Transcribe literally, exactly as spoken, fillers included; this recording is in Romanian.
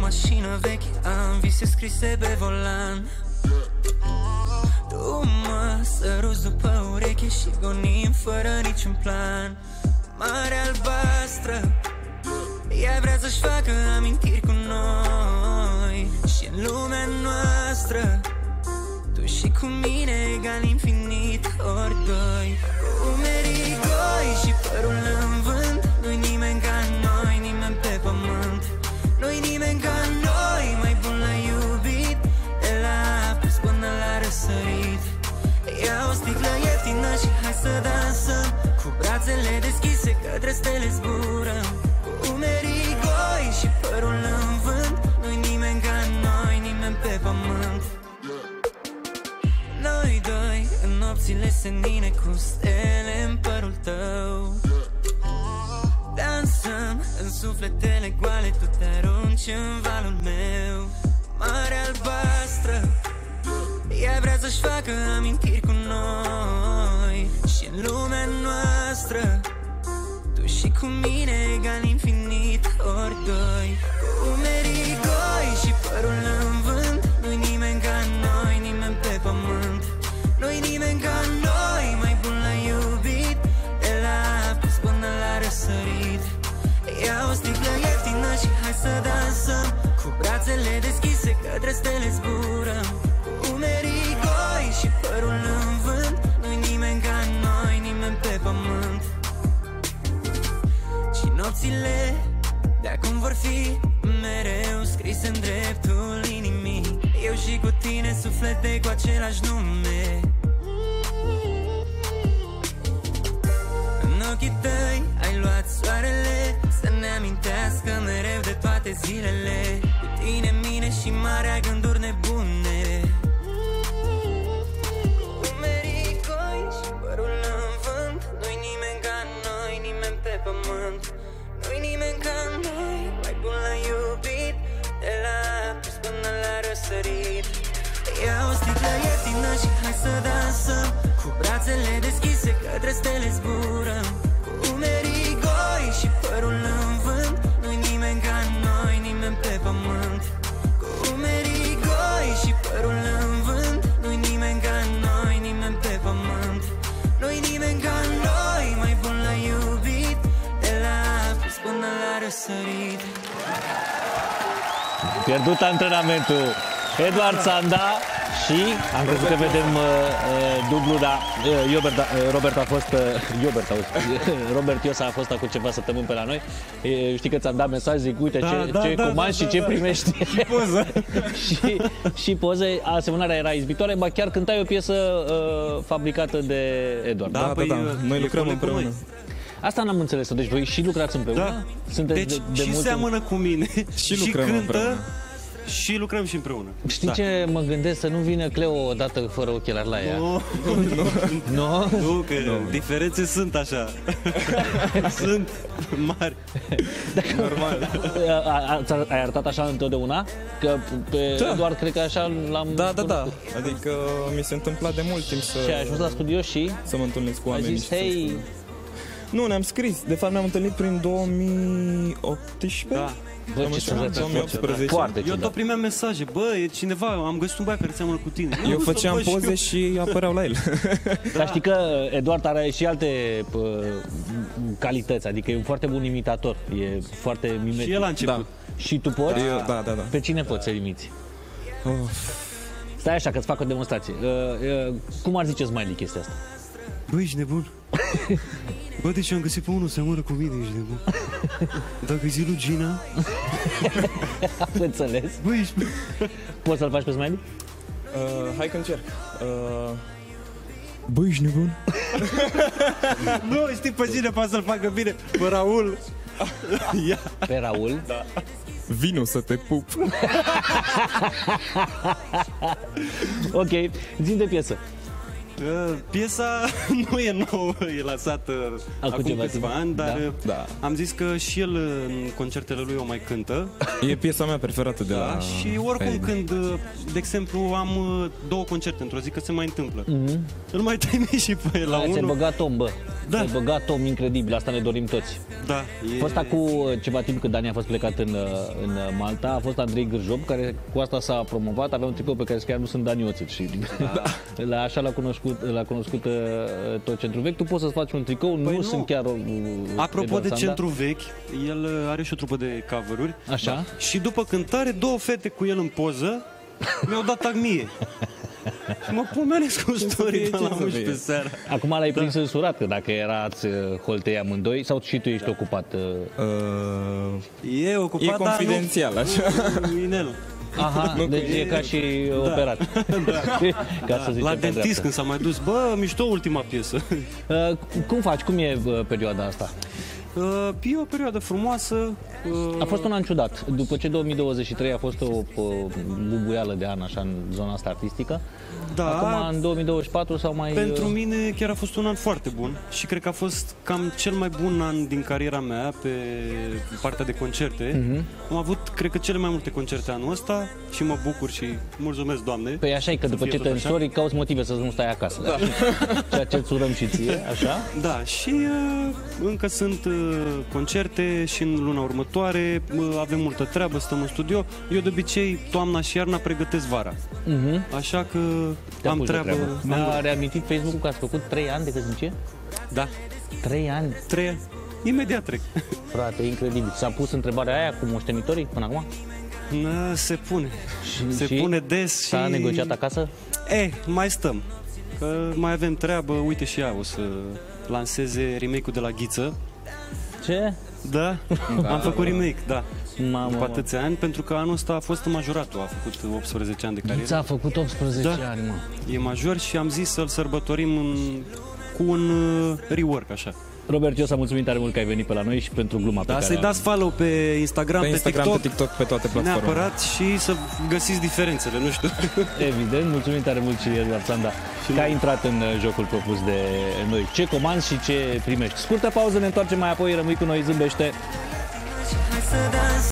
mașină veche, am vise scrise pe volan. Tu mă săruți după ureche și gonim fără niciun plan. Marea albastră, ea vrea să-și facă amintiri cu noi. Și în lumea noastră, tu și cu mine egal infinit, ori doi. Cu umerii goi și părul în vânt, nu-i nimeni ca noi, nimeni pe pământ. Nu-i nimeni ca noi, mai bun la iubit, de la apus până la răsărit. Ia o sticlă ieftină și hai să dansăm, cu brațele deschise către stele zburăm. Cu umerii goi și părul în vânt, nu-i nimeni ca noi, nimeni pe pământ. Noi doi, în nopțile senine, cu stele în părul tău. Dansăm în sufletele goale, tu te arunci în valul meu. Marea albastră, ea vrea să-și facă amintiri cu noi. Și în lumea noastră, tu și cu mine egal infinit, ori doi. Cu umerii goi și părul în vânt, nu-i nimeni ca noi, nimeni pe pământ. Nu-i nimeni ca noi, mai bun la iubit, de la apus până la răsărit. Ia o sticlă ieftină și hai să dansăm, cu brațele deschise către stele zburăm. Cu umerii goi și părul în vânt, nu-i nimeni ca noi, nimeni pe pământ. Și nopțile de-acum vor fi mereu scrise în dreptul inimii. Eu și cu tine suflete cu același nume. În ochii tăi ai luat soarele să ne amintească mereu de toate zilele. Cu tine, mine și marea gânduri nebune. Cu umerii goi și părul în vânt, nu-i nimeni ca noi, nimeni pe pământ. Nu-i nimeni ca noi, mai bun la iubit, de la apus până la răsărit. Ia o sticlă ieftină și hai să dansăm, cu brațele deschise către stele zburăm. Cu umerii goi și părul în vânt, nu-i nimeni ca noi, nimeni pe pământ. Cu umerii goi și părul în vânt, nu-i nimeni ca noi, nimeni pe pământ. Nu-i nimeni ca noi, mai bun la iubit, de la apus până la răsărit. Pierdut antrenamentul Eduard Sanda și am crezut că vedem uh, dublu, dar uh, Robert, uh, Robert a fost uh, Robert, auzi, Robert Iosa a fost acum ceva săptămâni pe la noi. Uh, știi că ți-am dat mesaj, zic, uite, da, ce, da, ce da, comanzi da, și ce da, primești. Și poză. și, și poze, asemănarea era izbitoare, ba chiar cântai o piesă uh, fabricată de Eduard. Da, da, păi, da, da. Noi lucrăm împreună. Asta n-am înțeles-o, deci voi și lucrați împreună? Da. Sunteți Deci de, de și multe... seamănă cu mine, Și și lucrăm cântă, împreună. și lucrăm și împreună. Știi Da. ce mă gândesc? Să nu vină Cleo odată fără ochelari la ea. Nu, Nu? nu, că diferențe sunt așa. Sunt mari. Normal. A- a- Ai arătat așa întotdeauna? Că pe Da. Eduard cred că așa l-am... Da, da, da. cunoscut. Adică mi se întâmpla de mult timp să, Și ai ajuns la studio și să mă întâlnesc cu ai oamenii. zis, și să hei, spun. Nu, ne-am scris. De fapt, ne-am întâlnit prin două mii optsprezece. Da. bă, Am ce început în ciudat, două mii optsprezece. foarte Eu tot ciudat. primeam mesaje, bă, e cineva, am găsit un băiat care seamănă cu tine. Eu Nu, făceam bă, și poze eu. și apăreau la el. Dar știi că Eduard are și alte pă, calități, adică e un foarte bun imitator, e foarte mimetic. Și el a început. Da. Și tu poți? Eu, da, da, da. Pe cine poți să imiți? Of. Stai așa, că-ți fac o demonstrație. Uh, uh, cum ar zice Smiley chestia asta? Bă, ești nebun? Bă, deci am găsit pe unul seamănă cu mine, ești nebun? Dacă zi lui Gina... Am înțeles. Bă, ești... Poți să-l faci pe Smiley? Uh, hai că încerc. Uh, Bă, ești nebun? Nu, știi pe cine poate să-l facă bine? Pe Raul. Ia. Pe Raul? Da. Vino să te pup. Ok, zi de piesă. Uh, piesa nu e nouă, e lansată Acum acum ceva câțiva timp. ani, dar Da. uh, Da. am zis că și el în concertele lui o mai cântă. E piesa mea preferată de Da, la... și oricum Heidi. când, uh, de exemplu, am uh, două concerte într-o zi, că se mai întâmplă. Mhm. Îl mai trimit și pe el la Ți-ai unul. băgat om, bă. Da. Ți-ai băgat om incredibil, asta ne dorim toți. Da, A e... fost acum ceva timp când Dani a fost plecat în, în Malta, a fost Andrei Gârjob, care cu asta s-a promovat, avea un tricou pe care scria nu sunt Dani Oțet și da. la, așa l-a cunoscut, l-a cunoscut uh, tot centrul vechi. Tu poți să-ți faci un tricou, Păi nu, nu. sunt chiar... Uh, Apropo Eduard de Sanda. centru vechi, el uh, are și o trupă de cover-uri. Așa. Și după cântare, două fete cu el în poză mi-au dat tag mie. Și mă pomenesc cu story fie, de ce la să unsprezece fie? seara. Acum l-ai prins însurat, că dacă erați uh, holtei amândoi, sau și tu ești ocupat? Uh... Uh, E ocupat, e confidențial, dar așa. nu, cu inel. Aha, Nu, deci că e e- ca și operat. Ca să zicem La pe dentist dreaptă. când s-a mai dus, bă, mișto ultima piesă. Uh, cum faci? Cum e uh, perioada asta? Uh, e o perioadă frumoasă. Uh, A fost un an ciudat. După ce două mii douăzeci și trei a fost o, o bubuială de an așa în zona asta artistică, da, acum în două mii douăzeci și patru sau mai... pentru uh, mine chiar a fost un an foarte bun și cred că a fost cam cel mai bun an din cariera mea pe partea de concerte. Mhm. Am avut, cred că, cele mai multe concerte anul ăsta și mă bucur și mulțumesc, Doamne. Păi așa e că Să după fie ce tot te așa. însori, cauți motive să nu stai acasă. Da. Ceea ce îți urăm și ție, așa? Da, și uh, încă sunt uh, concerte și în luna următoare, uh, avem multă treabă, stăm în studio. Eu de obicei toamna și iarna pregătesc vara. Mhm. Așa că Te-a am pus de treabă. treabă. am- Mi-a reamintit Facebook-ul că ați făcut trei ani de căsnicie? Da, trei ani? trei ani. Imediat trec. Frate, incredibil. S-a pus întrebarea aia cu moștenitorii până acum? Na, se pune. Și- se și pune des și... S-a negociat acasă? Eh, mai stăm. Că mai avem treabă. Uite și ea o să lanseze remake-ul de la Ghiță. Ce? Da, am făcut remake, da. Mamă, După mă. atâția ani, pentru că anul ăsta a fost majoratul, a făcut optsprezece ani de carieră. Ghița a făcut optsprezece Da. ani, mă. E major și am zis să-l sărbătorim în, cu un uh, rework, așa. Robert, eu să mulțumim tare mult că ai venit pe la noi și pentru gluma pe Da, care să-i am- dați follow pe Instagram, Pe pe, Instagram, TikTok, pe TikTok, pe toate platformele. neapărat și să găsiți diferențele, nu știu. Evident, mulțumim tare mult și Eduard Sanda că ai intrat în uh, jocul propus de noi. Ce comanzi și ce primești. Scurtă pauză, ne întoarcem mai apoi, rămâi cu noi, zâmbește. Hai să dansăm.